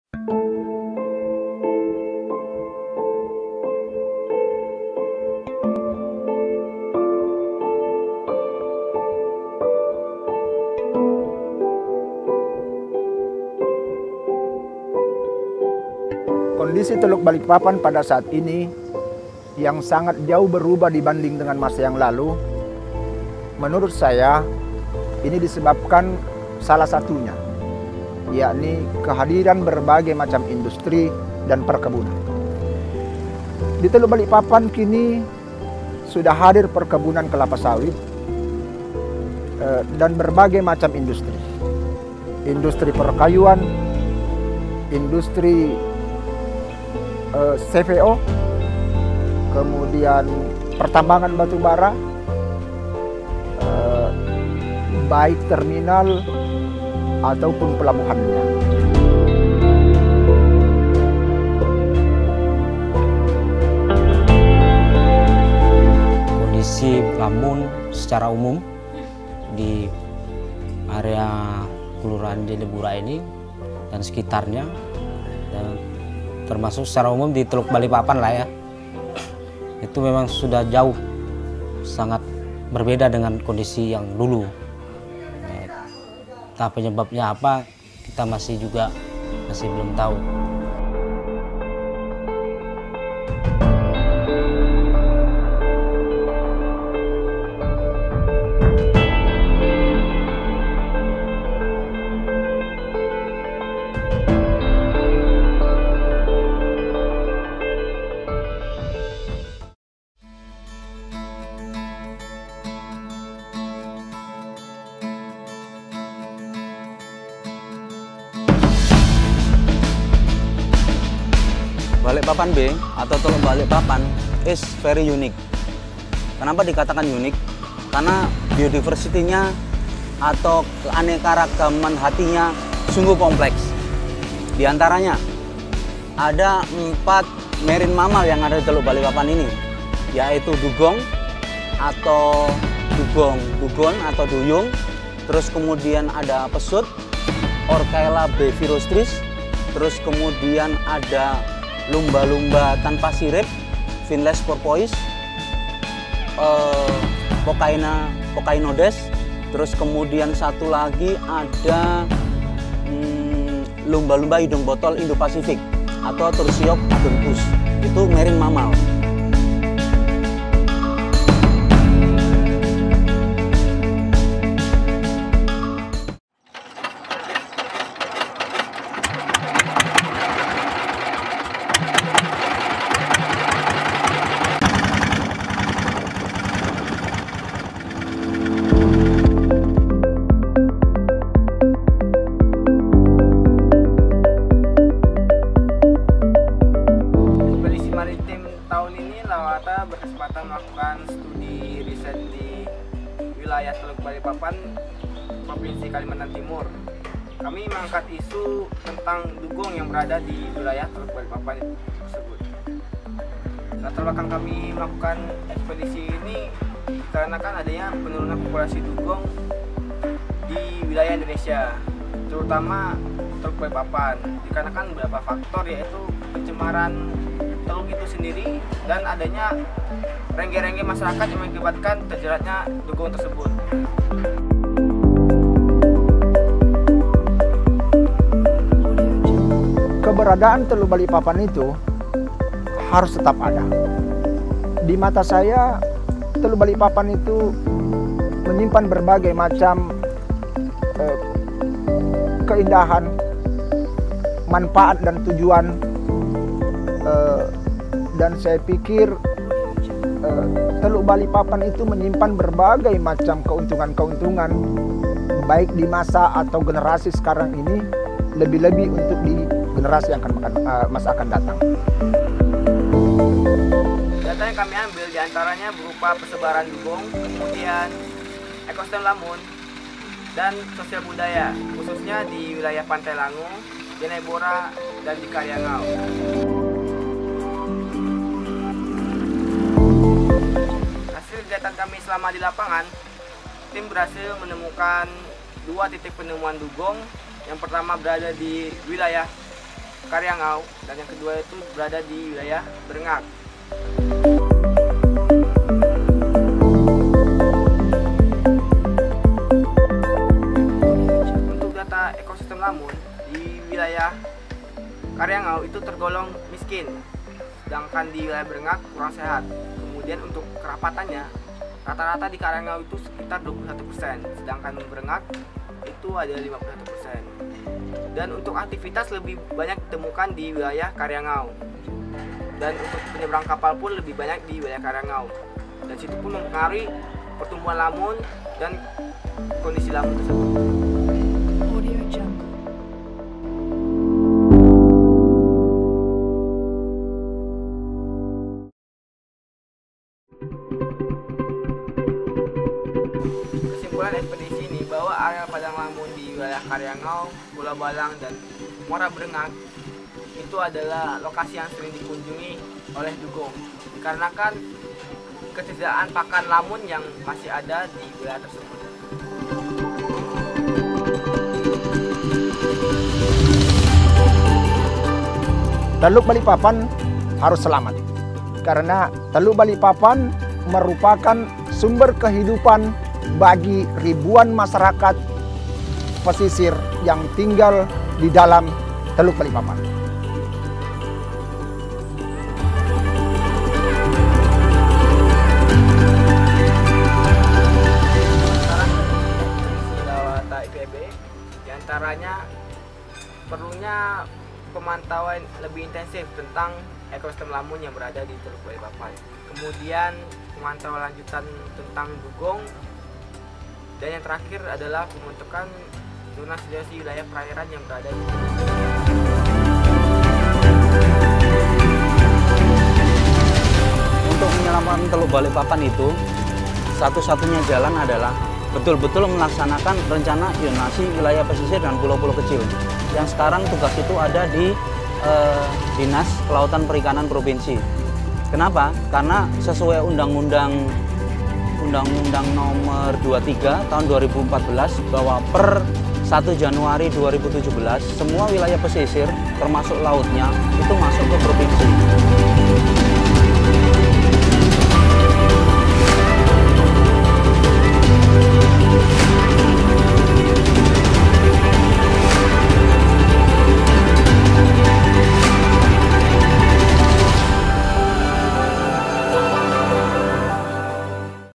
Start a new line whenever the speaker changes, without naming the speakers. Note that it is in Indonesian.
Kondisi Teluk Balikpapan pada saat ini yang sangat jauh berubah dibanding dengan masa yang lalu, menurut saya ini disebabkan salah satunya, yakni kehadiran berbagai macam industri dan perkebunan. Di Teluk Balikpapan kini sudah hadir perkebunan kelapa sawit dan berbagai macam industri. Industri perkayuan, industri CVO, kemudian pertambangan batu bara, baik terminal ataupun pelabuhannya.
Kondisi Lamun secara umum di area Kelurahan Jelebura ini dan sekitarnya, dan termasuk secara umum di Teluk Balikpapan lah ya, itu memang sudah jauh sangat berbeda dengan kondisi yang dulu. Entah penyebabnya apa, kita masih belum tahu.
Balikpapan B atau Teluk Balikpapan is very unique. Kenapa dikatakan unik? Karena biodiversity-nya atau keanekaragaman hatinya sungguh kompleks. Di antaranya ada 4 marine mammal yang ada di Teluk Balikpapan ini, yaitu dugong atau dugon atau duyung, terus kemudian ada pesut, Orcaela bevirostris, terus kemudian ada lumba-lumba tanpa sirip, Finless porpoise, Pocainodes, terus kemudian satu lagi ada lumba-lumba hidung botol Indo-Pasifik atau Tursiop adonicus. Itu marine mammal.
Tahun ini Lawata berkesempatan melakukan studi riset di wilayah Teluk Balikpapan, Provinsi Kalimantan Timur. Kami mengangkat isu tentang dugong yang berada di wilayah Teluk Balikpapan tersebut. Latar belakang kami melakukan ekspedisi ini dikarenakan adanya penurunan populasi dugong di wilayah Indonesia, terutama Teluk Balikpapan, dikarenakan beberapa faktor, yaitu pencemaran teluk itu sendiri dan adanya rengge-rengge masyarakat yang mengakibatkan terjeratnya dugong tersebut.
Keberadaan Teluk Balikpapan itu harus tetap ada. Di mata saya, Teluk Balikpapan itu menyimpan berbagai macam keindahan, manfaat dan tujuan, dan saya pikir Teluk Balikpapan itu menyimpan berbagai macam keuntungan-keuntungan, baik di masa atau generasi sekarang ini, lebih-lebih untuk di generasi yang masa akan datang.
Data yang kami ambil diantaranya berupa persebaran dugong, kemudian ekosistem lamun, dan sosial budaya, khususnya di wilayah Pantai Langu, Jenebora, dan di Karyangau. Hasil kegiatan kami selama di lapangan, tim berhasil menemukan 2 titik penemuan dugong. Yang pertama berada di wilayah Karyangau, dan yang kedua itu berada di wilayah Brengak. Untuk data ekosistem Lamun di wilayah Karyangau itu tergolong miskin, sedangkan di wilayah Brengak kurang sehat. Kemudian untuk kerapatannya, rata-rata di Karyangau itu sekitar 21%, sedangkan Brengak itu ada 51%. Dan untuk aktivitas lebih banyak ditemukan di wilayah Karyangau. Dan untuk penyeberang kapal pun lebih banyak di wilayah Karyangau. Dan situ pun mempengaruhi pertumbuhan lamun dan kondisi lamun tersebut.
Audio Jungle.
Kesimpulan ekspedisi ini bahwa area padang lamun di wilayah Karyangau, Pulau Balang, dan Muara Brengak itu adalah lokasi yang sering dikunjungi oleh dugong dikarenakan ketersediaan pakan lamun yang masih ada di wilayah tersebut.
Teluk Balikpapan harus selamat karena Teluk Balikpapan merupakan sumber kehidupan bagi ribuan masyarakat pesisir yang tinggal di dalam Teluk Balikpapan.
Diantaranya perlunya pemantauan lebih intensif tentang ekosistem lamun yang berada di Teluk Balikpapan. Kemudian pemantauan lanjutan tentang dugong. Dan yang terakhir adalah pembentukan zona situasi wilayah perairan yang berada di
Untuk menyelamatkan Teluk Balikpapan itu, satu-satunya jalan adalah betul-betul melaksanakan rencana zonasi wilayah pesisir dan pulau-pulau kecil. Yang sekarang tugas itu ada di Dinas Kelautan Perikanan Provinsi. Kenapa? Karena sesuai Undang-Undang Nomor 23 tahun 2014 bahwa per 1 Januari 2017 semua wilayah pesisir termasuk lautnya itu masuk ke provinsi.